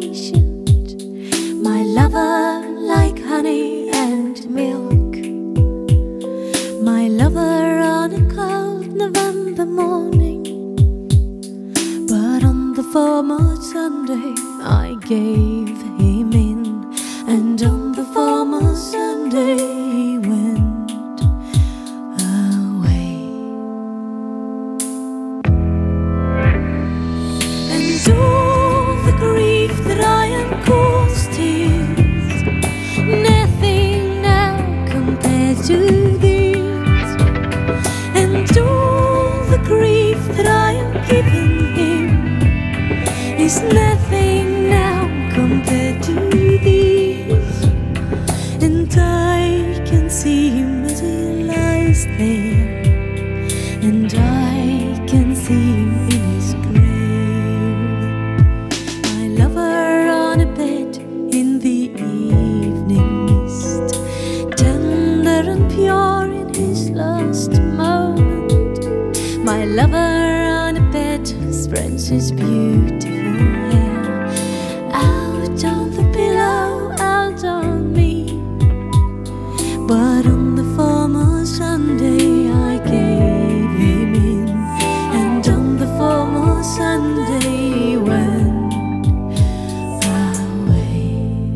patient, my lover like honey and milk, my lover on a cold November morning. But on the former Sunday I gave him in, and on the former Sunday he went away. And all the grief that I am caused tears, nothing now compared to these. And all the grief that I am given him is nothing now compared to these. And I can see him as he lies there, and I can see him in his grave, my lover on a bed in the evening mist, tender and pure in his last moment. My lover on a bed spreads his beautiful hair out on the pillow, out on me. But on the former Sunday I gave him in, and on the former Sunday he went away.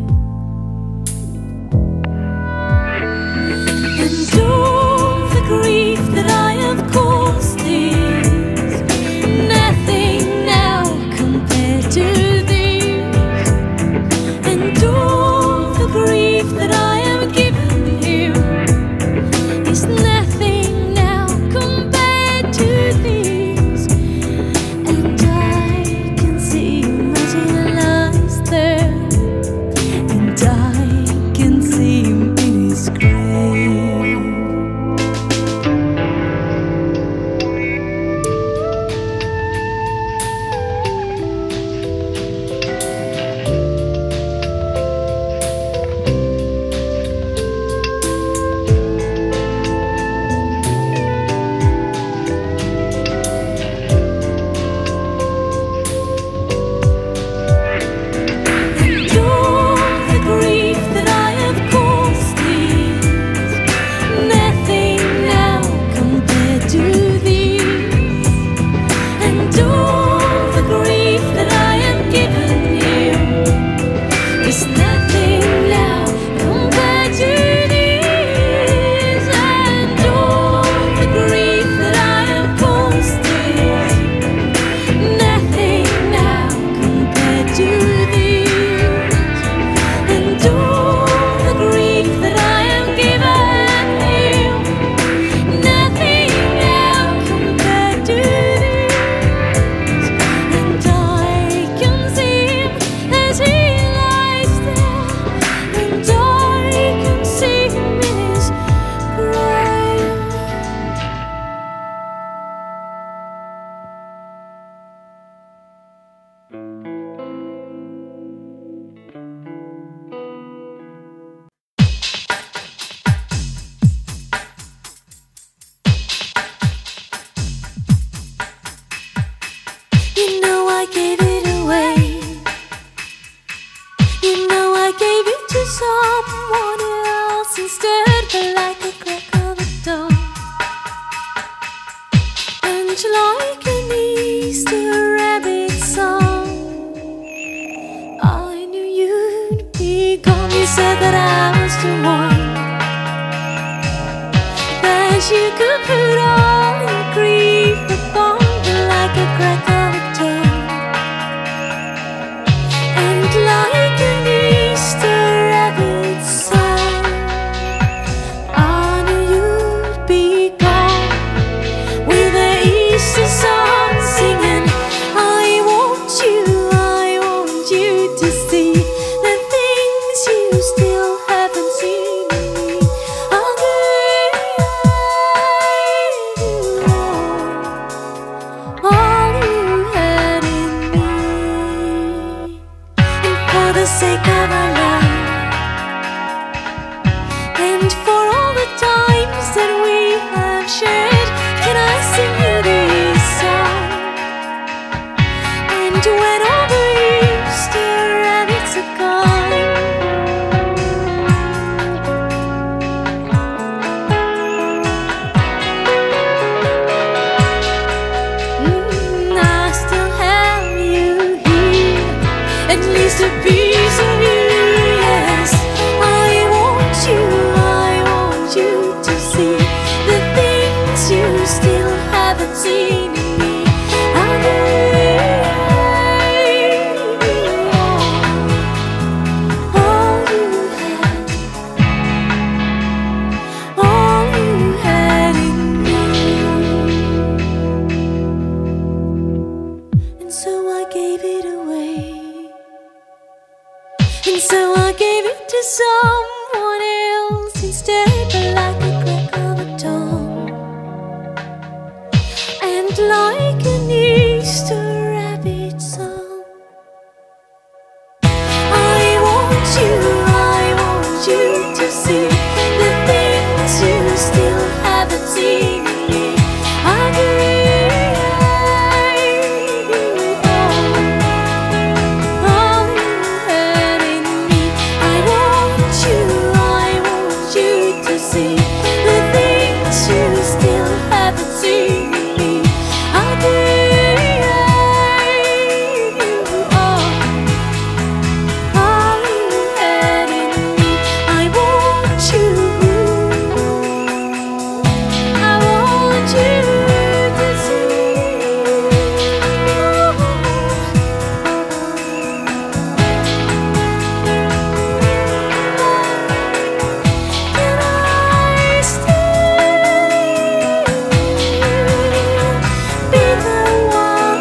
And all the grief that I have caused is nothing now compared to these. And all the grief that I have given him is nothing now compared to these. And I can see him as he lies there, and I can see him in his grave. You know I gave it away. You know I gave it to someone else instead, but like a crack of a dawn, and like an Easter rabbit song, I knew you'd be gone. You said that I was the one that you could put all your grief upon, but like a crack of a dawn, and like an Easter rabbit song, I knew you'd be gone, with the Easter song singing, I want you to see the things you still haven't seen in me. I'll give you all you had in me. And for the sake of our love, and for all the times that we have shared, can I sing you this song? And when all the Easter a piece of you. Yes, I want you to see the things you still haven't seen in me. I gave you all you had in me. And so I gave it away. And so I gave it to someone else instead, but like a crack of a dawn, and like an Easter rabbit song. I want you to see the things you still haven't seen in me. I gave you all you had in me. I want you to see the things you still haven't seen in me. I gave you all you had in me. I want you to see. Can I still be the one?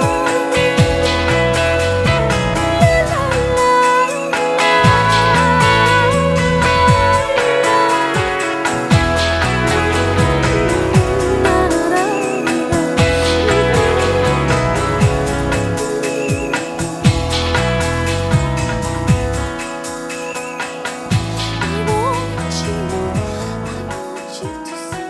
I want you to see.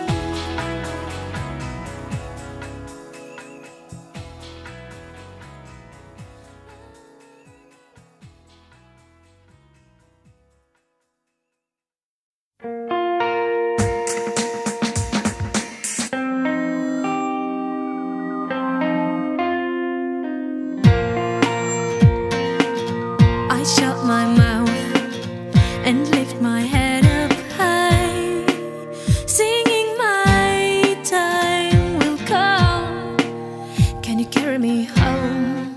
I shut my mouth and lift my head up high, singing my time will come. Can you carry me home?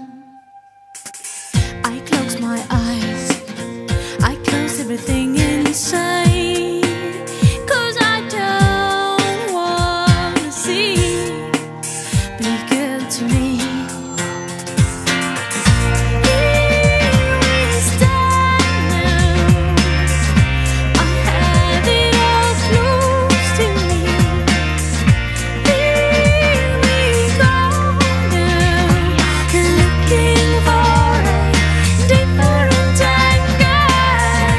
I close my eyes, I close everything inside, 'cause I don't wanna see. Be good to me. Here we stand now. I have it all close to me. Here we go now, looking for a different angle.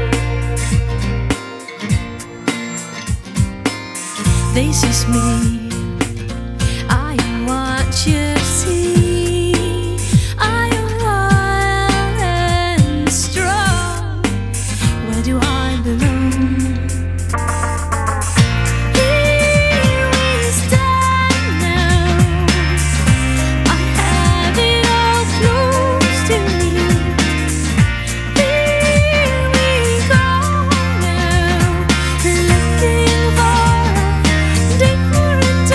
This is me. I am what you see. I am wild and strong. Where do I belong? Here we stand now. I have it all close to me. Here we go now, looking for a different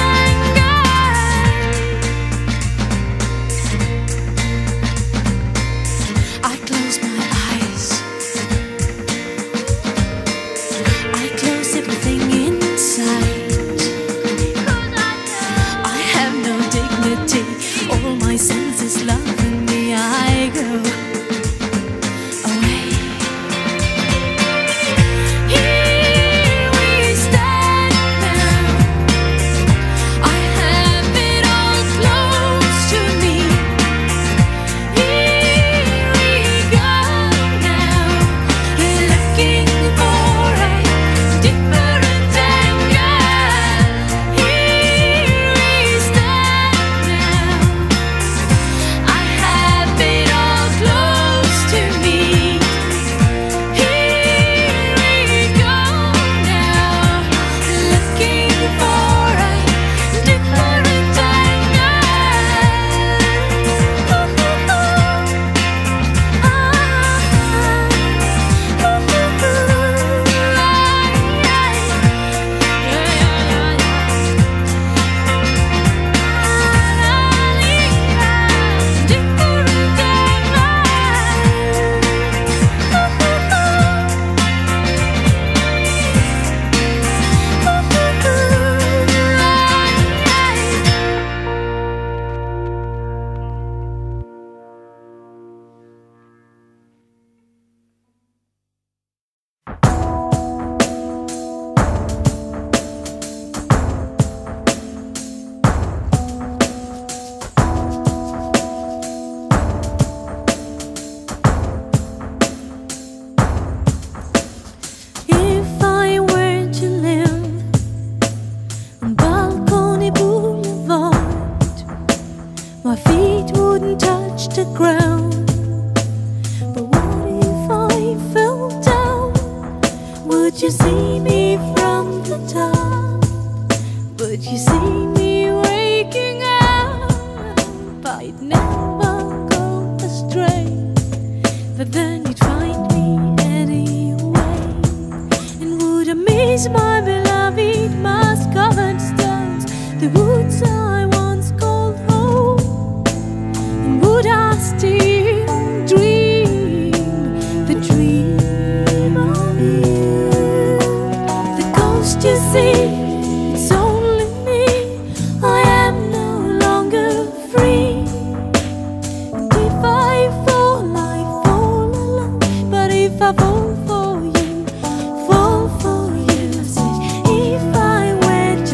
see me from the top, but you see me waking up. I'd never go astray, but then you'd find me anyway. And would I miss my beloved moss-covered stones, the woods I once called home? And would I still dream the dream of you? The ghost you see, it's only me. I am no longer free. And if I fall alone. But if I fall for you, fall for you. I said, if I were to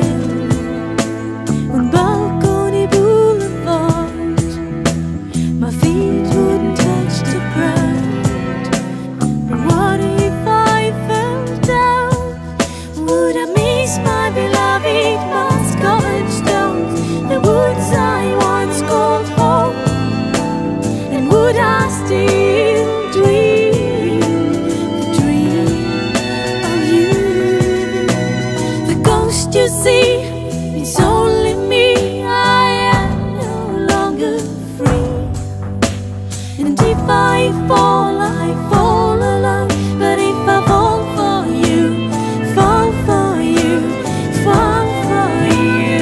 live on Balcony Boulevard, my feet wouldn't touch the ground. But what if I fell down? Would I miss my beloved moss-covered stones, the woods I once called home? And would I still dream the dream of you? The ghost you see, it's only me. I am no longer free. And if I fall alone. But if I fall for you, fall for you, fall for you.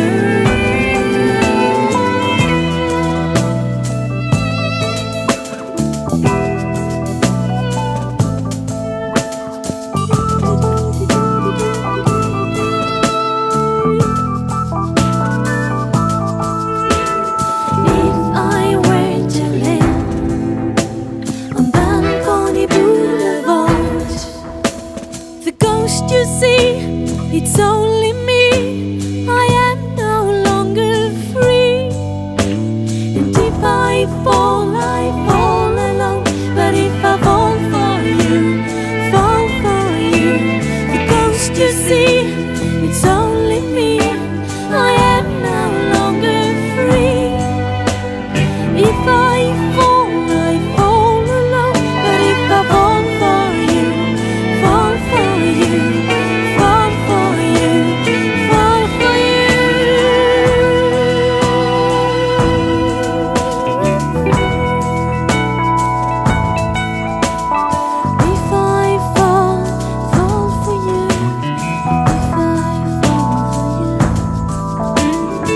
If I were to live on Balcony Boulevard, the ghost you see, it's only me. I am no longer free. And if I fall alone. But if I fall for you, fall for you. The ghost you see, it's only me. I am no longer free. If I fall alone. But if I fall for you, fall for you, fall for you, fall for you. If I fall for you. If I fall for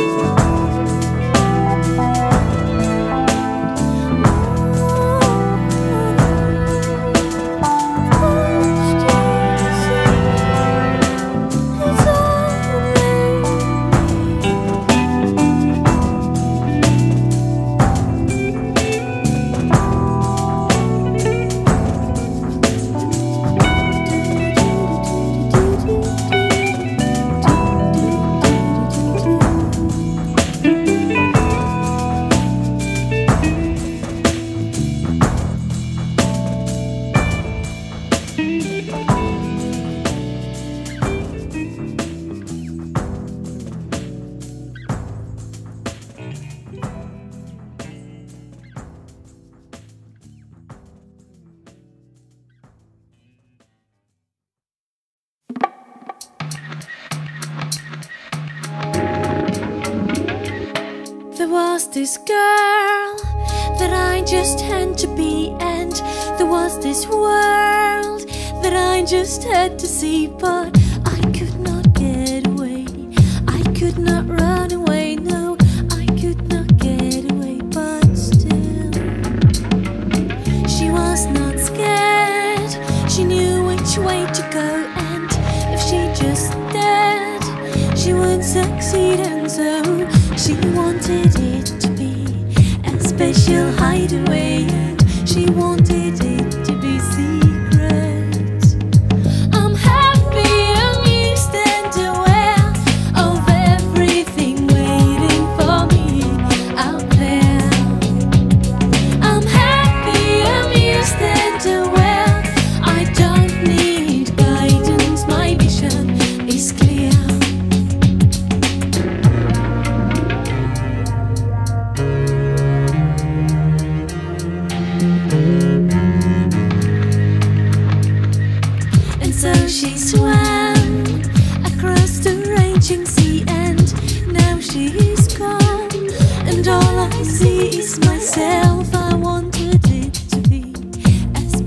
There was this girl that I just had to be, and there was this world that I just had to see. But I could not get away, I could not run away, no, I could not get away. But still, she was not scared, she knew which way to go, and if she just dared, she would succeed. And so she wanted it to be a special hideaway, and she wanted it to be secret. I'm happy, amused and aware of everything waiting for me out there. I'm happy, amused and aware. I don't need guidance, my vision is clear.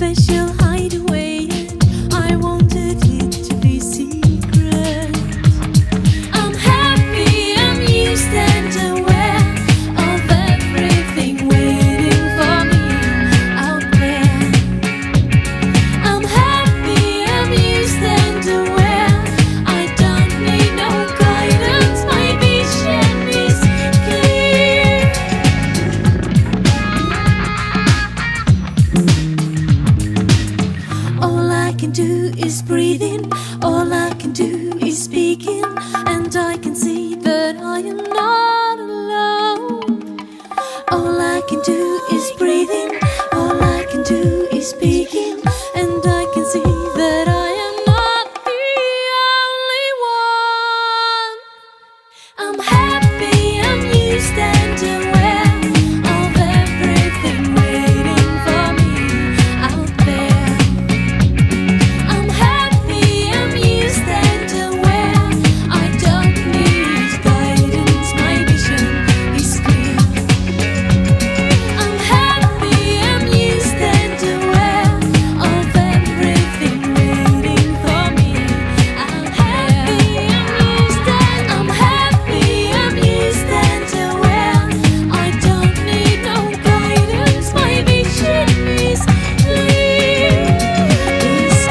special hideaway, and I wanted it to be secret. I'm happy, amused and aware of everything waiting for me out there. I'm happy, amused and aware. I don't need no guidance, my vision is clear. All I can do is breathe in, all I can do is speak in, and I can see that I am not alone. All I can do is breathe in, all I can do is speak in, and I can see that I am not the only one. I'm happy, amused and aware of everything waiting for me out there. I'm happy, amused and aware. I don't need guidance, my vision is clear. I'm happy, amused and aware of everything waiting for me out there. I'm happy, amused and aware. I don't need no guidance, my vision is clear. Is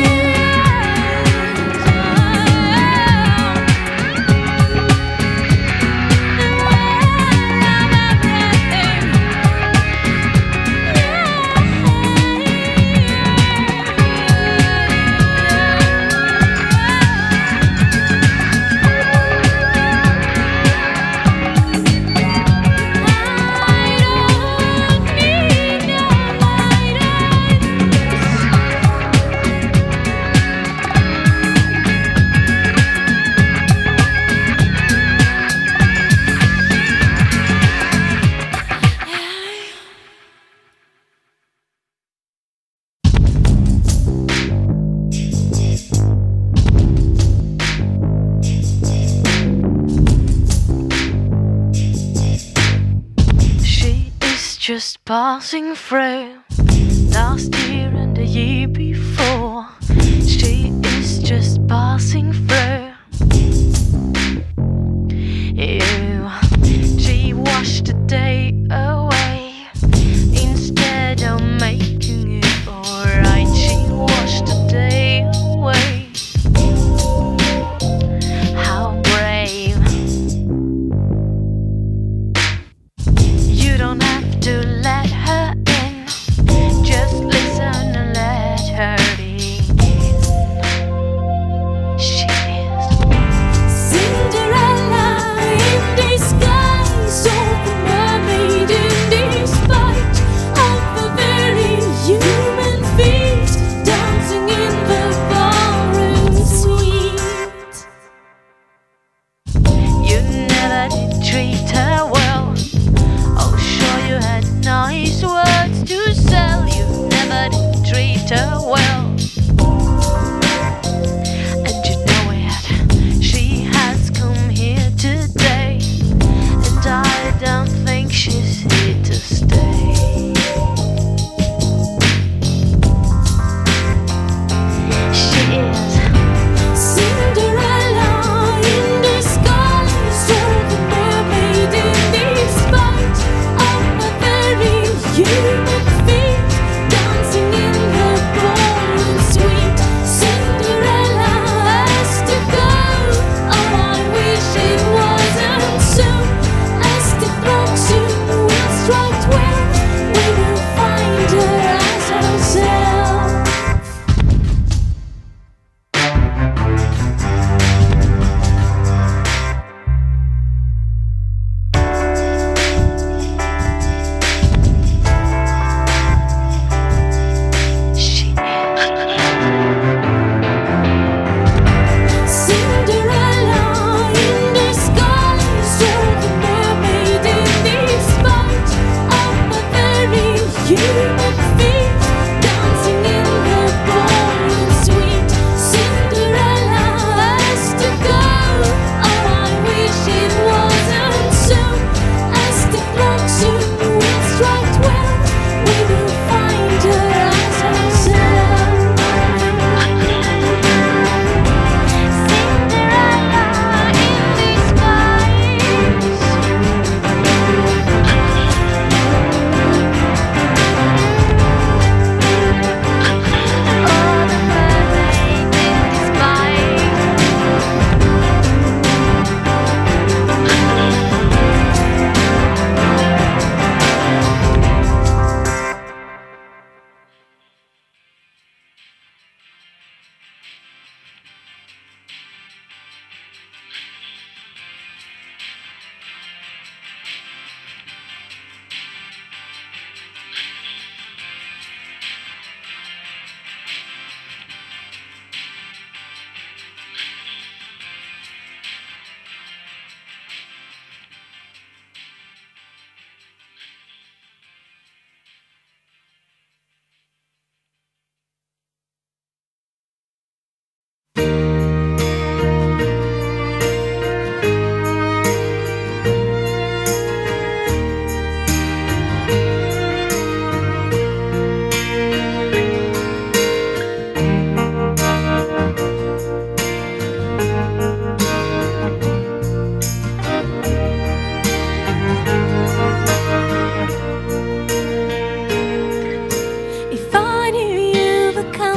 just passing through last year and the year before. She is just passing through you. She washed the day away instead of making it alright. She washed the day away. How brave. You don't have to let her in, just listen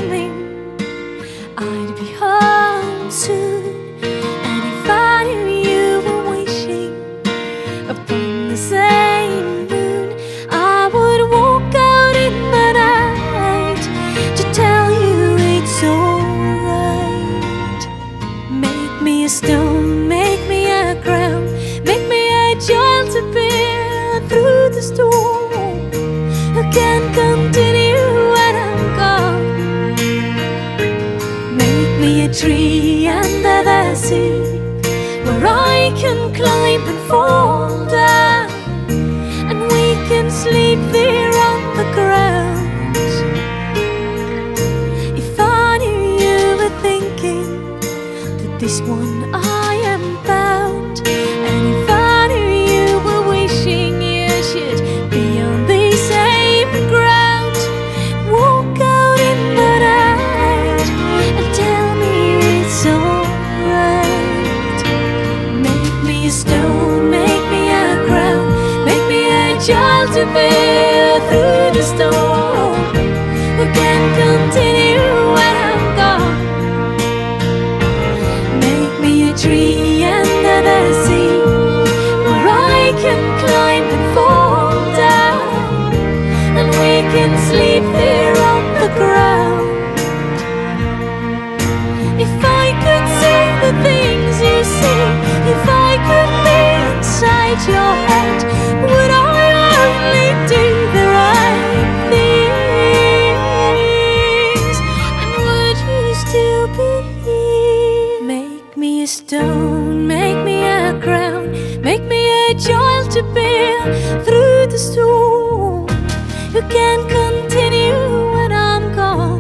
coming, I'd be home soon. And if I knew you were wishing upon the same moon, I would walk out in the night to tell you it's alright. Make me a stone, make me a crown, make me a child to bear through the storm, who can continue when I'm gone. Make me a tree under the sea, where I can climb and fall down, and we can sleep there on the ground. If I knew you were thinking that this one I am bound, and if I knew you were wishing you should be on the same ground, walk out in the night and tell me it's alright. Make me a stone, make me a crown, make me a child to bear through the storm, who can continue when I'm gone. Make me a tree under the sea, where I can climb and fall down, and we can sleep there on the ground. If I could see the things you see, if I could be inside your head, would I only do the right things? And would you still be here? Make me a stone, make me a crown, make me a child to bear through the storm, who can continue when I'm gone.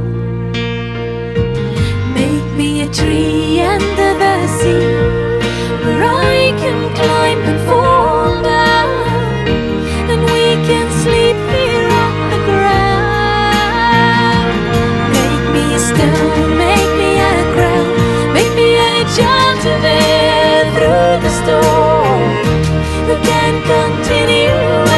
Make me a tree under the sea, where I can climb and fall down, and we can sleep here on the ground. Make me a stone, make me a crown, make me a child to bear through the storm, who can continue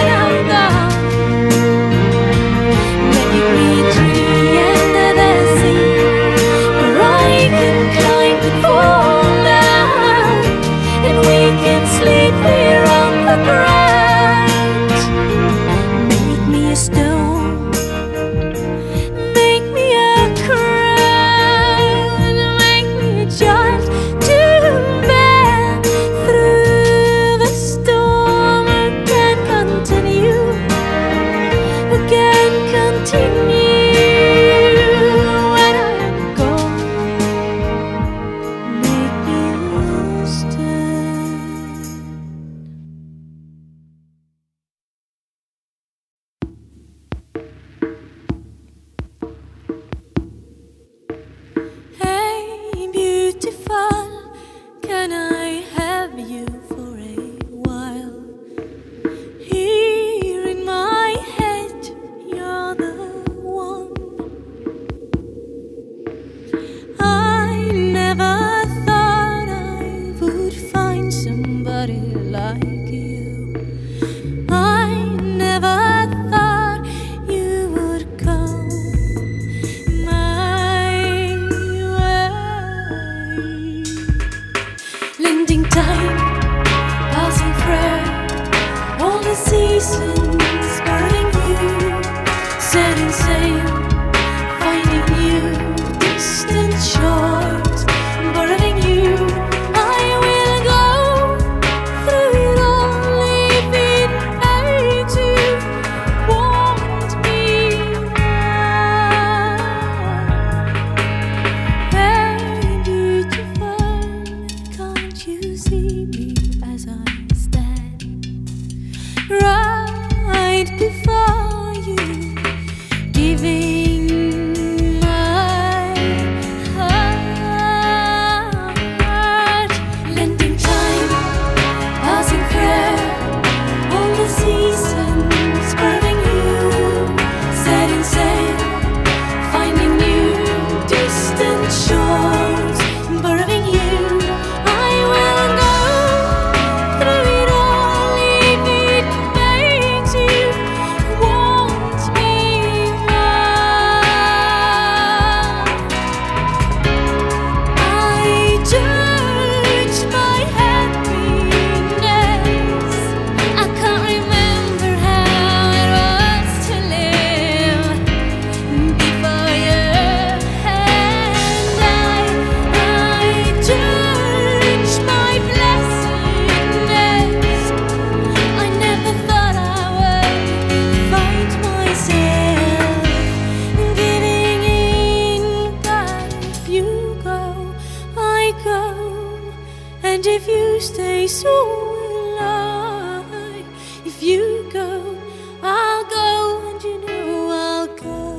so will I. If you go, I'll go, and you know I'll go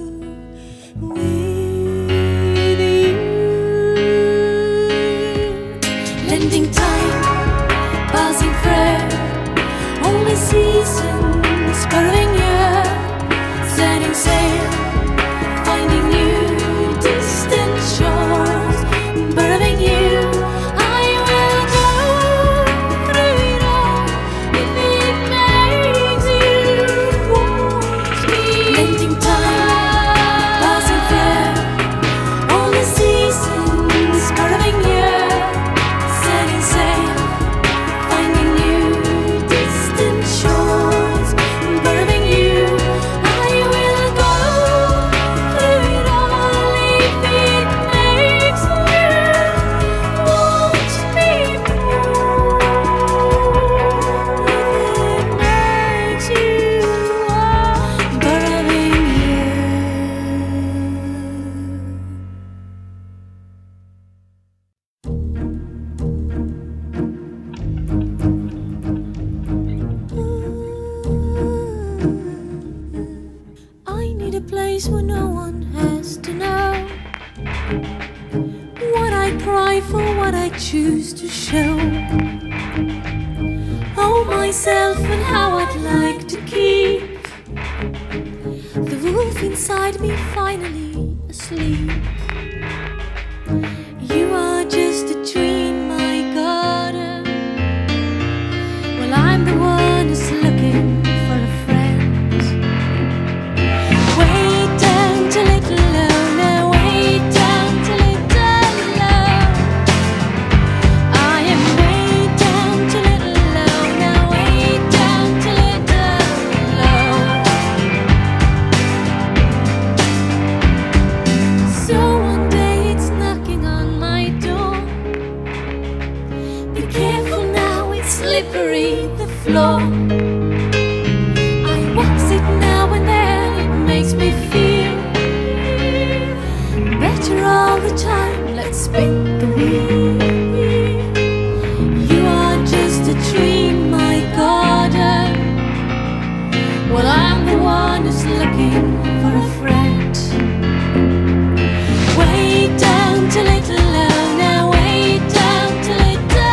with you. Lending time, passing through, only seasons, spurring year, setting sail, finding new distant shores, burrowing you. A place where no one has to know what I cry for, what I choose to show. Oh, myself and how I'd like to keep the wolf inside me finally asleep. You are just a tree in my garden. Well, I'm the one who's looking for a friend. Slippery the floor. I wax it now and then, it makes me feel better all the time. Let's spin the wheel. You are just a tree in my garden. Well, I'm the one who's looking for a friend. Way down to little low now, way down to little.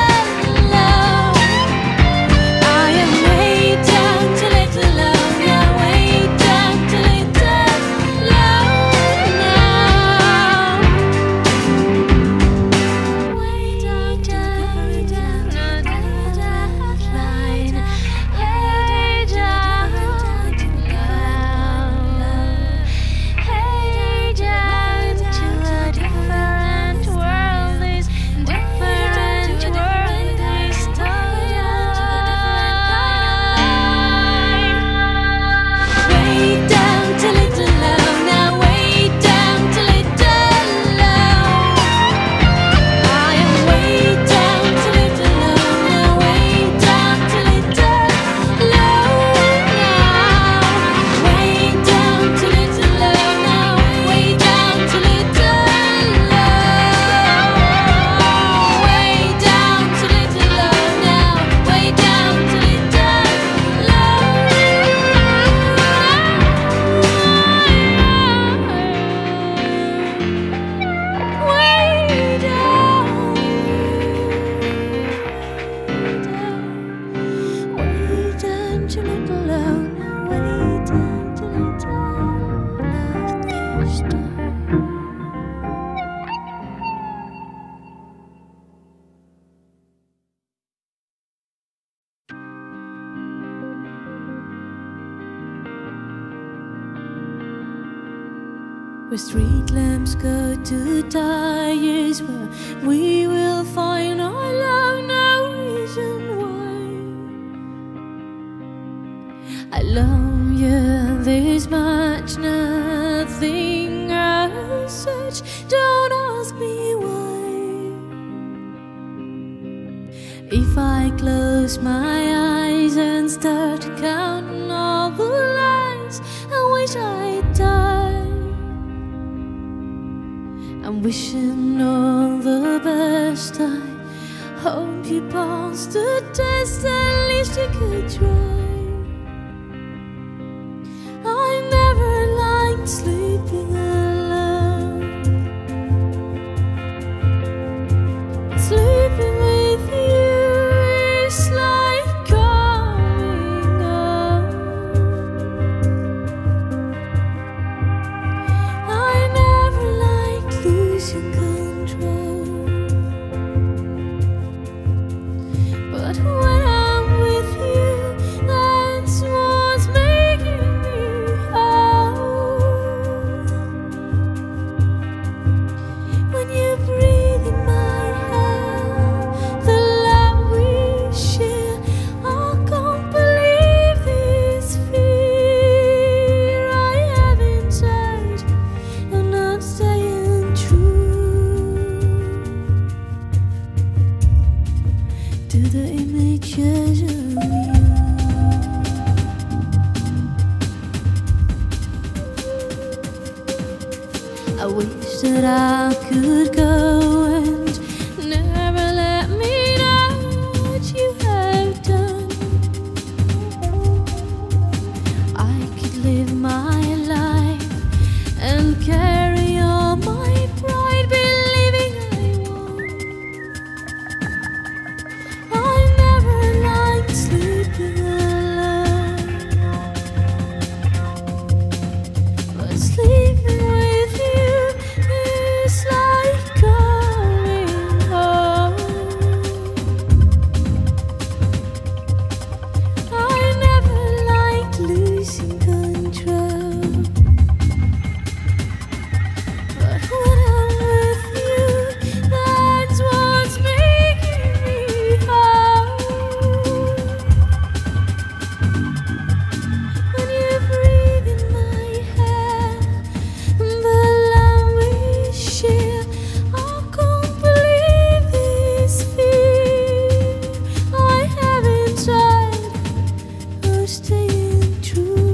Where street lamps go to die is where we will find our love, no reason why. I love you this much, nothing as such, don't ask me why. If I close my eyes and start counting all the lies I wish I'd die, I'm wishing all the best, I Hope you passed the test, at least you could try. I never liked sleeping alone. Sleeping with you is like coming home. I never liked losing control, but when I'm with you, that's what's making me whole. When you breathe in my hair, the love we share, I can't believe this fear I have inside. I'm not staying true to the images of you. I wish that I could go and never let me know what you have done. I could live my life and carry all my pride, believing I won. I never liked sleeping alone, but sleeping with you is like coming home. I never liked losing control, but when I'm with you, that's what's making me whole. When you breathe in my hair, the love we share, I can't believe this fear I have inside of staying true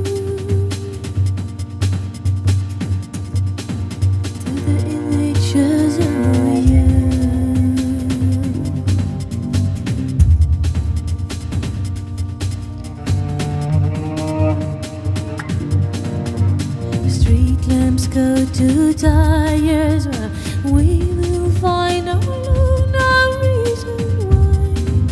to the images of you. Street lamps go to tires, where we will find no reason why.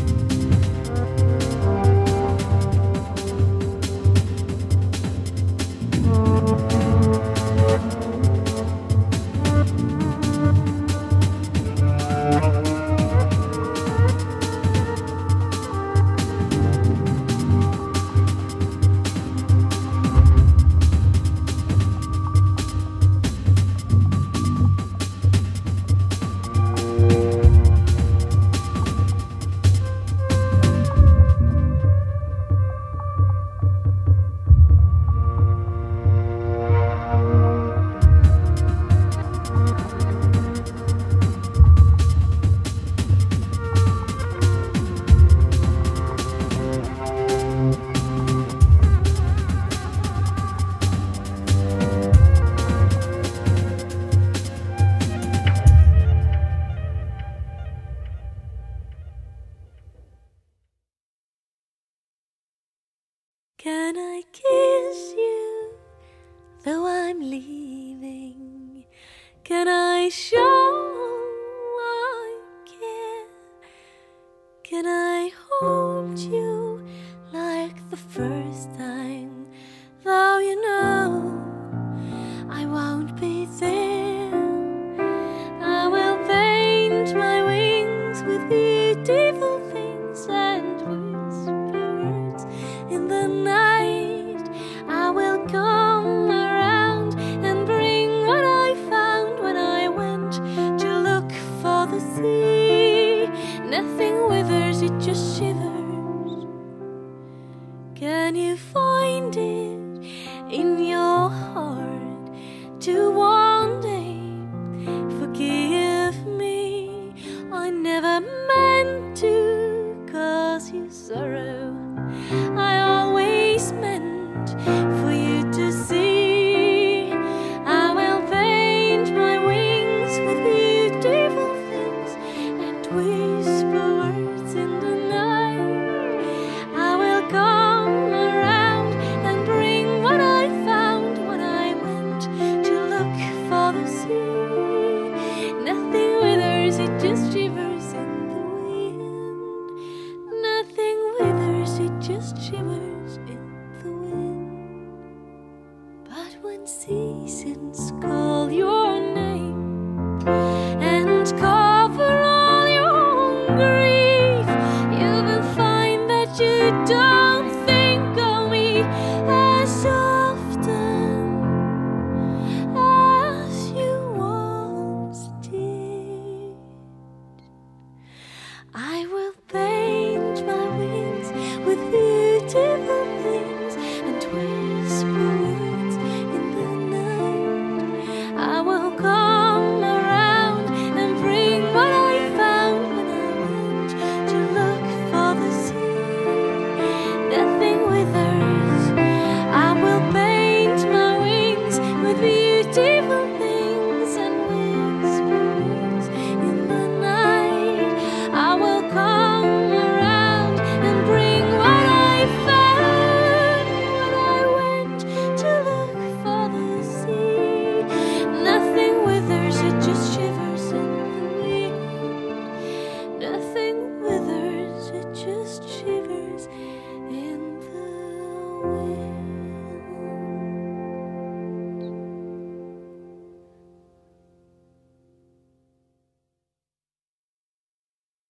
Can I kiss you though I'm leaving? Can I show